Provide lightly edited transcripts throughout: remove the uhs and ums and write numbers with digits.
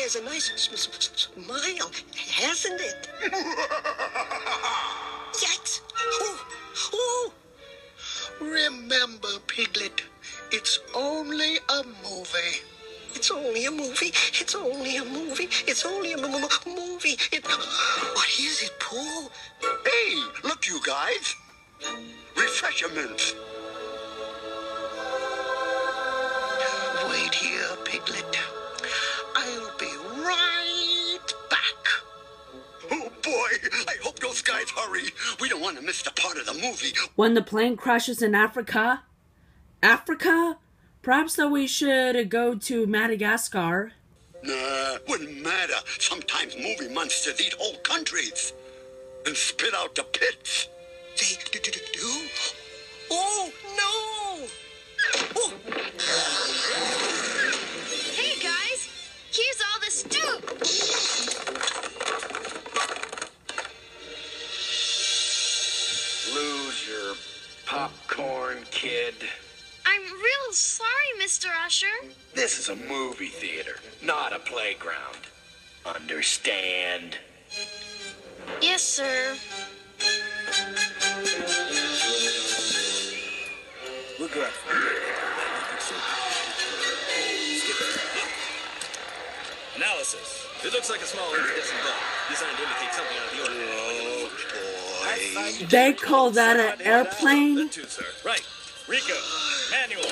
has a nice smile, hasn't it? Yikes! Oh. Remember, Piglet, it's only a movie. It's only a movie. It's only a movie. It's only a movie. What is it, Pooh? Hey, look, you guys. Refreshments. Wait here, Piglet. I'll be right back. Oh, boy. I hope those guys hurry. We don't want to miss the part of the movie. When the plane crashes in Africa? Africa? Perhaps that we should go to Madagascar. Nah, wouldn't matter. Sometimes movie monsters eat whole countries and spit out the pits. They do? Oh, no! Oh. Hey, guys! Here's all the stew! Lose your popcorn, kid. I'm real sorry, Mr. Usher. This is a movie theater, not a playground. Understand? Yes, sir. We'll go out. Analysis. It looks like a small incandescent bulb, designed to indicate something out of the ordinary. Oh, boy. They call that an airplane? That too, sir. Right. Rico. Manual.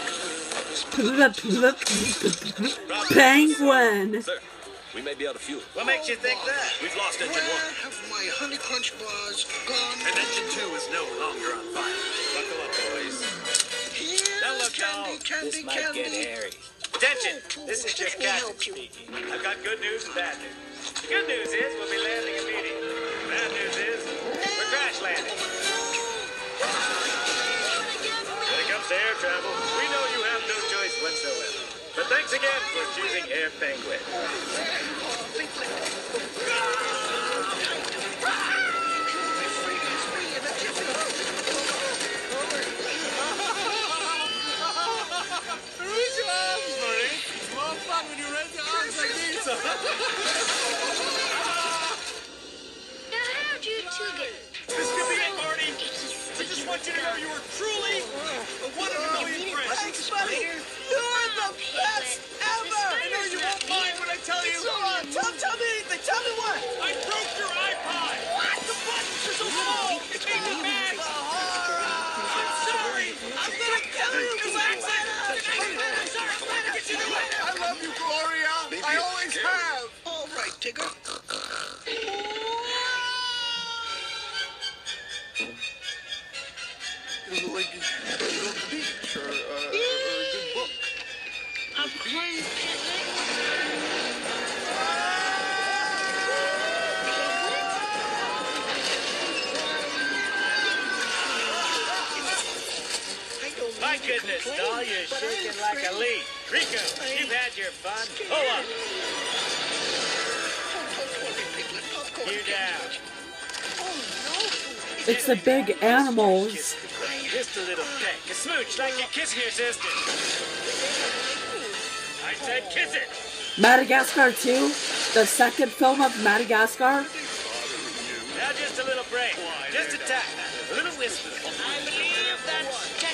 Penguin. Sir, we may be out of fuel. What makes you think that? We've lost engine Where 1. have my Honey Crunch bars gone? And engine 2 is no longer on fire. Buckle up, boys. Yes, Now look, candy, y'all. candy, This might candy. get hairy. Attention! This is just Let me Captain help you. speaking. I've got good news and bad news. The good news is we'll be landing immediately. The bad news is we're crash landing. When it comes to air travel, we know you have no choice whatsoever. But thanks again for choosing Air Penguin. Now, how'd you two get... This could be it, Marty. I just want you to know you were truly a one in a million friend. Thanks, buddy. You're the best ever. I know you won't mind when I tell you. Tell me anything. Tell me what? I broke your iPod. What? The buttons are so small. It made me mad. I'm sorry. I'm gonna kill you. I'm sorry. I'm glad to get you the way. I love you, Gloria. I always have. All right, Tigger. Like a good beach or a good book. Of course, Piglet. My goodness, doll, you're shaking like a leaf. Rico, you've had your fun. Hold on. You down. It's the big animals. Just a little peck. A smooch like you're kissing your sister. I said kiss it. Madagascar 2? The second film of Madagascar? Now just a little break. Just a tap. A little whisper. I believe that's